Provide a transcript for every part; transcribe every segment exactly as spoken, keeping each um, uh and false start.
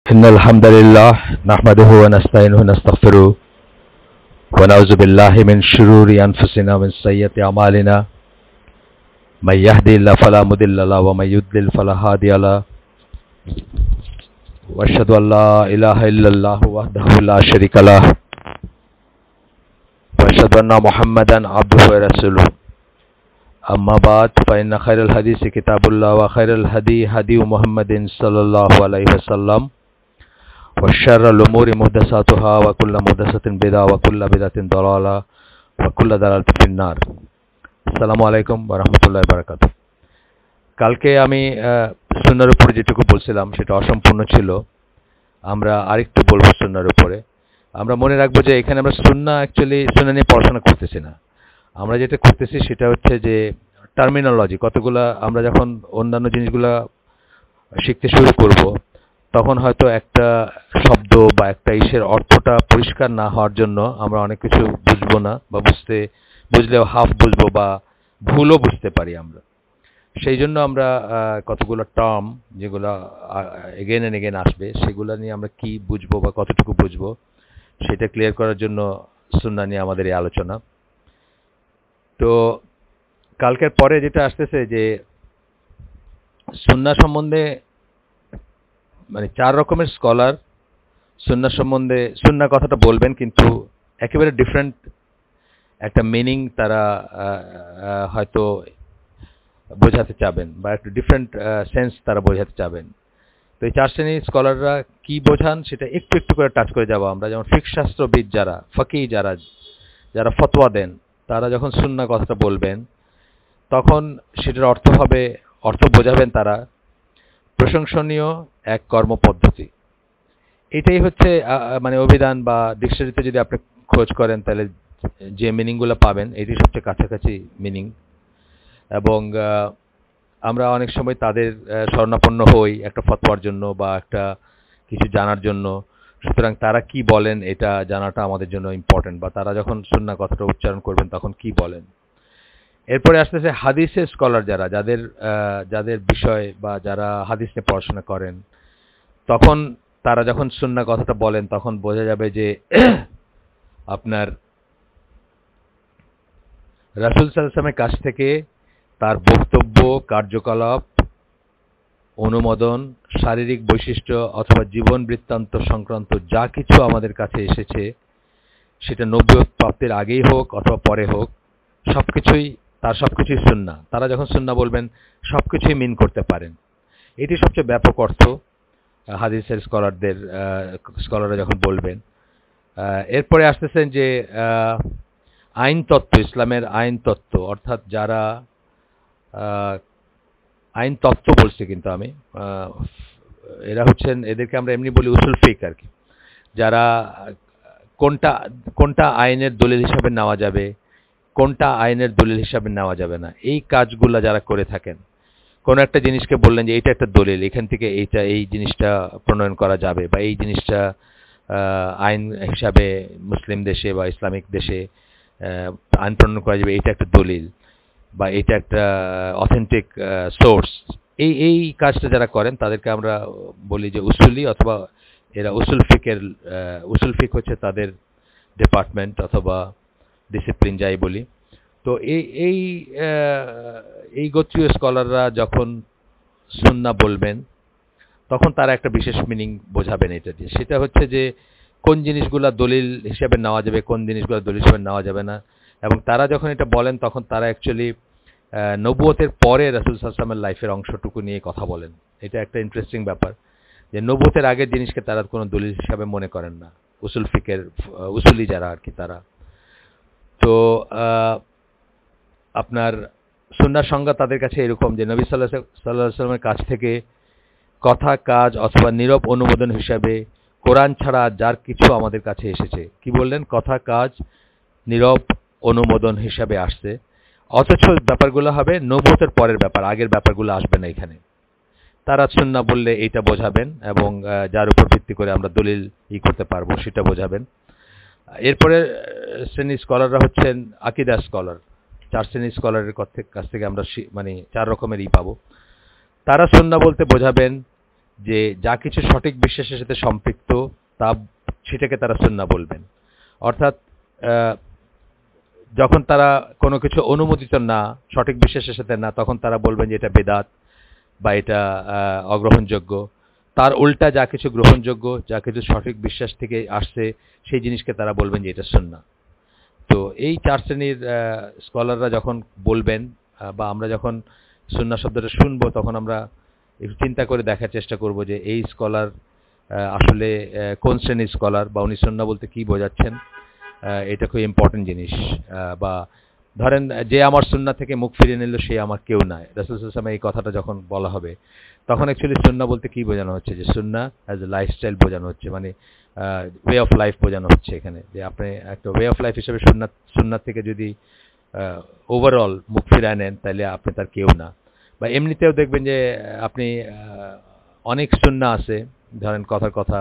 Innal hamdalillah nahmaduhu wa nasta'inuhu wa nastaghfiruh wa na'udzu billahi min shururi anfusina wa min sayyiati a'malina may yahdihillahu fala mudilla lahu wa may yudlil fala hadiya lahu wa ashhadu an la ilaha illallah wahdahu la sharika lahu wa ashhadu anna Muhammadan abduhu wa rasuluh. Amma ba'd, fa inna khairal hadisi kitabullah wa khairal hadi hadi Muhammadin sallallahu alaihi wasallam wa syarrul umuri muhdatsatuha wa kullu muhdatsatin bid'ah wa kullu bid'atin dalalah wa kullu dalalatin finnar. Assalamu'alaikum warahmatullahi wabarakatuh. কালকে আমি সুন্নাহর উপরে যেটুকু বলছিলাম সেটা অসম্পূর্ণ ছিল। আমরা আরেকটু বলবো সুন্নাহর উপরে। আমরা মনে রাখবো যে এখানে আমরা সুন্নাহ অ্যাকচুয়ালি সুন্নাহ নিয়ে পড়াশোনা করতেছি না। আমরা যেটা করতেছি সেটা হচ্ছে যে টার্মিনোলজি, কতগুলা আমরা যখন অন্যান্য জিনিসগুলা শিখতে শুরু করব তখন হয়তো একটা শব্দ বা একটা ইসের অর্থটা পরিষ্কার না হওয়ার জন্য আমরা অনেক কিছু বুঝবো না, বা বুঝতে বুঝলেও হাফ বুঝবো বা ভুলও বুঝতে পারি আমরা। সেই জন্য আমরা কতগুলো টার্ম যেগুলো এগেন অ্যান্ড এগেন আসবে সেগুলো নিয়ে আমরা কি বুঝবো বা কতটুকু বুঝবো সেটা ক্লিয়ার করার জন্য সুন্নাহ নিয়ে আমাদের এই আলোচনা। তো কালকের পরে যেটা আসতেছে যে সুন্নাহ সম্বন্ধে মানে চার রকমের স্কলার সুন্নাহ সম্বন্ধে সুন্নাহ কথাটা বলবেন, কিন্তু একেবারে ডিফারেন্ট একটা মিনিং তারা হয়তো বোঝাতে চাবেন বা একটা ডিফারেন্ট সেন্স তারা বোঝাতে চাবেন। তো এই চার শ্রেণীর স্কলাররা কি বোঝান সেটা একটু একটু করে টাচ করে যাব আমরা। যেমন ফিকহ শাস্ত্রবিদ যারা, ফকি যারা যারা ফতোয়া দেন, তারা যখন সুন্নাহ কথাটা বলবেন তখন সেটার অর্থ হবে, অর্থ বোঝাবেন তারা প্রশংসনীয় এক কর্মপদ্ধতি। এটাই হচ্ছে মানে অভিধান বা ডিকশনারিতে যদি আপনি খোঁজ করেন তাহলে যে মিনিংগুলো পাবেন এটি সবচেয়ে কাছাকাছি মিনিং। এবং আমরা অনেক সময় তাদের শরণাপন্ন হই একটা ফতোয়ার জন্য বা একটা কিছু জানার জন্য। সুতরাং তারা কি বলেন এটা জানাটা আমাদের জন্য ইম্পর্টেন্ট, বা তারা যখন সুন্নাহ কথাটা উচ্চারণ করবেন তখন কি বলেন। এরপরে আসতেছে হাদিসের স্কলার যারা, যাদের যাদের বিষয় বা যারা হাদিস নিয়ে পড়াশোনা করেন, তখন তারা যখন সুন্নাহ কথাটা বলেন তখন বোঝা যাবে যে আপনার রাসূল সাল্লাল্লাহু আলাইহি ওয়াসাল্লামের কাছ থেকে তার বক্তব্য, কার্যকলাপ, অনুমোদন, শারীরিক বৈশিষ্ট্য অথবা জীবন বৃত্তান্ত সংক্রান্ত যা কিছু আমাদের কাছে এসেছে সেটা নবুয়ত প্রাপ্তির আগেই হোক অথবা পরে হোক, সবকিছুই তার সবকিছুই সুন্নাহ। তারা যখন সুন্নাহ বলবেন সবকিছুই মিন করতে পারেন। এটি সবচেয়ে ব্যাপক অর্থ হাদিসের স্কলারদের স্কলাররা যখন বলবেন। এরপরে আসতেছেন যে আইন তত্ত্ব, ইসলামের আইন তত্ত্ব, অর্থাৎ যারা আইন তত্ত্ব বলছে কিন্তু আমি এরা হচ্ছেন, এদেরকে আমরা এমনি বলি উসুল ফিকহ আর কি, যারা কোনটা কোনটা আইনের দলিল হিসাবে নেওয়া যাবে, কোনটা আইনের দলিল হিসাবে নেওয়া যাবে না, এই কাজগুলা যারা করে থাকেন। কোন একটা জিনিসকে বললেন যে এটা একটা দলিল, এখান থেকে এইটা এই জিনিসটা প্রণয়ন করা যাবে, বা এই জিনিসটা আইন হিসাবে মুসলিম দেশে বা ইসলামিক দেশে আইন প্রণয়ন করা যাবে, এটা একটা দলিল বা এটা একটা অথেন্টিক সোর্স। এই এই কাজটা যারা করেন তাদেরকে আমরা বলি যে উসুলি, অথবা এরা উসুল ফিকের উসুল ফিক হচ্ছে তাদের ডিপার্টমেন্ট অথবা ডিসিপ্লিন যাই বলি। তো এই এই এই গোত্রীয় স্কলাররা যখন সুন্নাহ বলবেন তখন তারা একটা বিশেষ মিনিং বোঝাবেন এটা দিয়ে। সেটা হচ্ছে যে কোন জিনিসগুলো দলিল হিসেবে নেওয়া যাবে, কোন জিনিসগুলো দলিল হিসেবে নেওয়া যাবে না। এবং তারা যখন এটা বলেন তখন তারা অ্যাকচুয়ালি নবুয়তের পরে রাসূল সাল্লাল্লাহু আলাইহি ওয়াসাল্লামের লাইফের অংশটুকু নিয়ে কথা বলেন। এটা একটা ইন্টারেস্টিং ব্যাপার যে নবুয়তের আগের জিনিসকে তারা কোনো দলিল হিসাবে মনে করেন না, উসুল ফিকের উসুলি যারা আর কি তারা। তো আপনার সুন্নাহর সংজ্ঞা তাদের কাছে এরকম যে নবী সাল্লাল্লাহু আলাইহি ওয়াসাল্লামের কাছ থেকে কথা, কাজ অথবা নীরব অনুমোদন হিসাবে কোরআন ছাড়া যার কিছু আমাদের কাছে এসেছে, কি বললেন, কথা, কাজ, নীরব অনুমোদন হিসাবে আসছে। অথচ ব্যাপারগুলো হবে নবুয়তের পরের ব্যাপার, আগের ব্যাপারগুলো আসবে না এখানে। তারা সুন্নাহ বললে এইটা বোঝাবেন এবং যার উপর ভিত্তি করে আমরা দলিল ই করতে পারবো সেটা বোঝাবেন। এরপরে শ্রেণীর স্কলাররা হচ্ছেন আকীদা স্কলার। চার শ্রেণীর স্কলারের কাছ থেকে আমরা মানে চার রকমের ই পাবো। তারা সুন্নাহ বলতে বোঝাবেন যে যা কিছু সঠিক বিশ্বাসের সাথে সম্পৃক্ত তা সেটাকে তারা সুন্নাহ বলবেন। অর্থাৎ যখন তারা কোনো কিছু অনুমোদিত না, সঠিক বিশ্বাসের সাথে না, তখন তারা বলবেন যে এটা বেদাত বা এটা অগ্রহণযোগ্য। তার উল্টা যা কিছু গ্রহণযোগ্য, যা কিছু সঠিক বিশ্বাস থেকে আসছে, সেই জিনিসকে তারা বলবেন যে এটা সুন্নাহ। তো এই চার শ্রেণীর স্কলাররা যখন বলবেন বা আমরা যখন সুন্নাহ শব্দটা শুনবো, তখন আমরা একটু চিন্তা করে দেখার চেষ্টা করব যে এই স্কলার আসলে কোন শ্রেণীর স্কলার বা উনি সুন্নাহ বলতে কি বোঝাচ্ছেন। এটা খুব ইম্পর্টেন্ট জিনিস। বা ধরেন যে আমার সুন্নাহ থেকে মুখ ফিরিয়ে নিল সে আমার কেউ নয়, রাসূল সাল্লাল্লাহু আলাইহি ওয়াসাল্লাম এই কথাটা যখন বলা হবে, তখন অ্যাকচুয়ালি সুন্নাহ বলতে কি বোঝানো হচ্ছে? যে সুন্নাহ অ্যাজ এ লাইফস্টাইল বোঝানো হচ্ছে, মানে ওয়ে অফ লাইফ বোঝানো হচ্ছে এখানে। যে আপনি একটা ওয়ে অফ লাইফ হিসেবে সুন্নাহ সুন্নাহ থেকে যদি ওভারঅল মুখ ফিরিয়ে নেন, তাহলে আপনি তার কেউ না। বা এমনিতেও দেখবেন যে আপনি অনেক সুন্নাহ আছে, ধরেন কথার কথা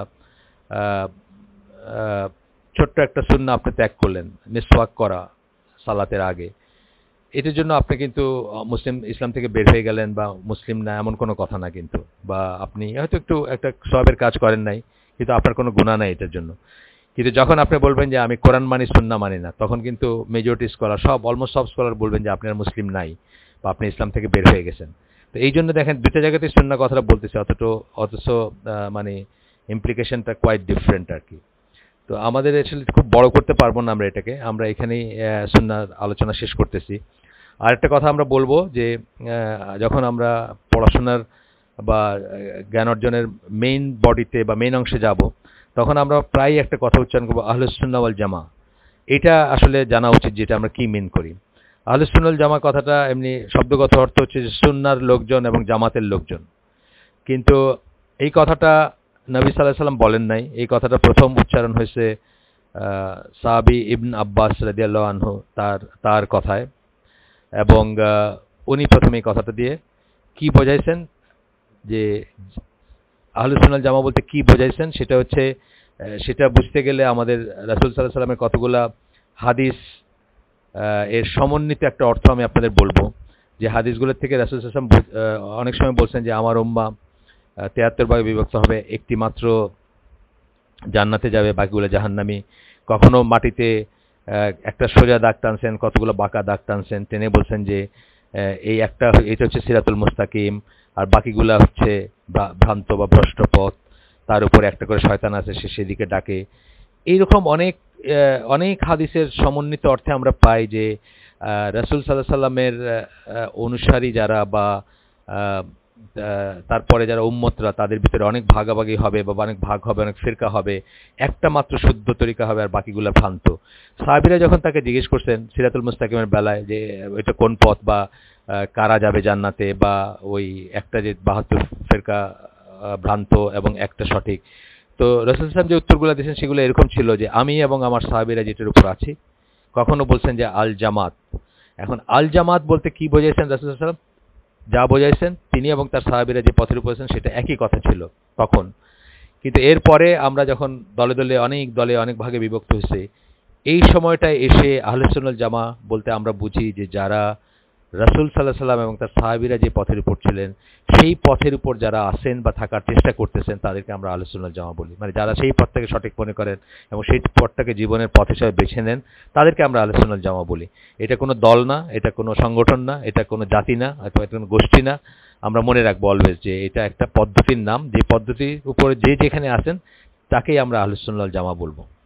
ছোট্ট একটা সুন্নাহ আপনি ত্যাগ করলেন, মিসওয়াক করা সালাতের আগে, এটার জন্য আপনি কিন্তু মুসলিম ইসলাম থেকে বের হয়ে গেলেন বা মুসলিম না এমন কোনো কথা না কিন্তু। বা আপনি হয়তো একটু একটা সওয়াবের কাজ করেন নাই, কিন্তু আপনার কোনো গুনাহ নাই এটার জন্য। কিন্তু যখন আপনি বলবেন যে আমি কোরআন মানি সুন্নাহ মানি না, তখন কিন্তু মেজরিটি স্কলার, সব অলমোস্ট সব স্কলার বলবেন যে আপনি আর মুসলিম নাই বা আপনি ইসলাম থেকে বের হয়ে গেছেন। তো এই জন্য দেখেন দুটো জায়গাতে সুন্নাহ কথাটা বলতেছে, অথচ অথচ মানে ইমপ্লিকেশনটা কোয়াইট ডিফারেন্ট আর কি। তো আমাদের আসলে খুব বড় করতে পারবো না আমরা এটাকে, আমরা এখানেই সুন্নাহ আলোচনা শেষ করতেছি। আর একটা কথা আমরা বলবো যে যখন আমরা পড়াশোনার বা জ্ঞান অর্জনের মেইন বডিতে বা মেইন অংশে যাব, তখন আমরা প্রায় একটা কথা উচ্চারণ করবো, আহলুস-সুন্নাহ-ওয়াল-জামাআহ। এটা আসলে জানা উচিত যেটা আমরা কি মিন করি। আহলুস-সুন্নাহ-ওয়াল-জামাআহ কথাটা এমনি শব্দগত অর্থ হচ্ছে যে সুন্নাহর লোকজন এবং জামাতের লোকজন। কিন্তু এই কথাটা নবী সাল্লাল্লাহু আলাইহি ওয়াসাল্লাম বলেন নাই। এই কথাটা প্রথম উচ্চারণ হয়েছে সাহাবী ইবনে আব্বাস রাদিয়াল্লাহু আনহু তার তার কথায়, এবং উনি প্রথমে এই কথাটা দিয়ে কি বোঝাইছেন, যে আহলুস-সুন্নাহ জামাত বলতে কি বোঝাইছেন, সেটা হচ্ছে সেটা বুঝতে গেলে আমাদের রাসূল সাল্লাল্লাহু আলাইহি ওয়াসাল্লামের কতগুলা হাদিস এর সমন্বিত একটা অর্থ আমি আপনাদের বলবো। যে হাদিসগুলোর থেকে রাসূল সাল্লাল্লাহু আলাইহি ওয়াসাল্লাম অনেক সময় বলছেন যে আমার উম্মাহ তেয়াত্তর ভাগে বিভক্ত হবে, একটি মাত্র জান্নাতে যাবে, বাকিগুলো জাহান্নামী। কখনো মাটিতে একটা সোজা দাগ টানছেন, কতগুলো বাঁকা দাগ টানছেন, টেনে বলছেন যে এই একটা এটা হচ্ছে সিরাতুল মুস্তাকিম, আর বাকিগুলা হচ্ছে ভ্রান্ত বা ভ্রষ্ট পথ, তার উপরে একটা করে শয়তান আছে, সে সেদিকে ডাকে। এইরকম অনেক অনেক হাদিসের সমন্বিত অর্থে আমরা পাই যে রাসূল সাল্লাল্লাহু আলাইহি ওয়াসাল্লামের অনুসারী যারা বা তারপরে যারা উম্মতরা, তাদের ভিতরে অনেক ভাগাভাগি হবে বা অনেক ভাগ হবে, অনেক ফিরকা হবে, একটা মাত্র শুদ্ধ তরিকা হবে আর বাকিগুলো ভ্রান্ত। সাহাবীরা যখন তাকে জিজ্ঞেস করছেন সিরাতুল মুস্তাকিমের বেলায় যে এটা কোন পথ বা কারা যাবে জান্নাতে, বা ওই একটা যে বাহাত্তর ফিরকা ভ্রান্ত এবং একটা সঠিক, তো রাসূল সাল্লাল্লাহু আলাইহি ওয়াসাল্লাম যে উত্তরগুলো দিয়েছেন সেগুলো এরকম ছিল যে আমি এবং আমার সাহাবীরা যেটার উপর আছি। কখনো বলছেন যে আল জামাত। এখন আল জামাত বলতে কি বোঝাইছেন রাসূল সাল্লাল্লাহু আলাইহি ওয়াসাল্লাম, যা বোঝাইছেন তিনি এবং তার সাহাবীরা যে পথের উপর আছেন সেটা একই কথা ছিল তখন। কিন্তু এরপরে আমরা যখন দলে দলে অনেক দলে অনেক ভাগে বিভক্ত হয়েছে, এই সময়টায় এসে আহলুস-সুন্নাহ ওয়াল-জামাআহ বলতে আমরা বুঝি যে যারা রাসূল সাল্লাল্লাহু আলাইহি ওয়াসাল্লাম এবং তার সাহাবীরা যে পথের উপর ছিলেন সেই পথের উপর যারা আছেন বা থাকার চেষ্টা করতেছেন, তাদেরকে আমরা আহলুস-সুন্নাহ ওয়াল-জামাআহ বলি। মানে যারা সেই পথটাকে সঠিক মনে করেন এবং সেই পথটাকে জীবনের পথ হিসেবে বেছে নেন, তাদেরকে আমরা আহলুস-সুন্নাহ ওয়াল-জামাআহ বলি। এটা কোনো দল না, এটা কোনো সংগঠন না, এটা কোনো জাতি না, অথবা এটা কোনো গোষ্ঠী না। আমরা মনে রাখবো অলওয়েজ যে এটা একটা পদ্ধতির নাম, যে পদ্ধতির উপরে যে যেখানে আছেন তাকেই আমরা আহলুস-সুন্নাহ ওয়াল-জামাআহ বলবো।